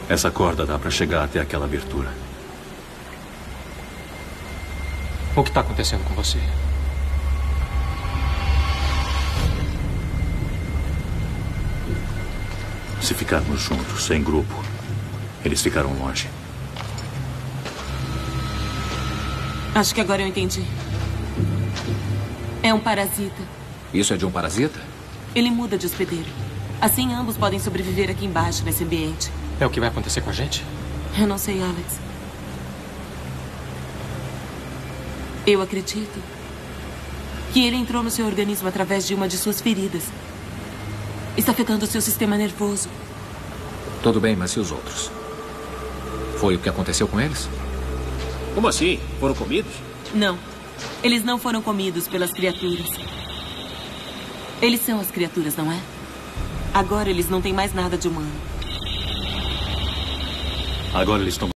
Essa corda dá para chegar até aquela abertura. O que está acontecendo com você? Se ficarmos juntos, em grupo, eles ficaram longe. Acho que agora eu entendi. É um parasita. Isso é de um parasita? Ele muda de hospedeiro. Assim, ambos podem sobreviver aqui embaixo, nesse ambiente. É o que vai acontecer com a gente? Eu não sei, Alex. Eu acredito que ele entrou no seu organismo através de uma de suas feridas. Está afetando o seu sistema nervoso. Tudo bem, mas e os outros? Foi o que aconteceu com eles? Como assim? Foram comidos? Não. Eles não foram comidos pelas criaturas. Eles são as criaturas, não é? Agora eles não têm mais nada de humano. Agora eles estão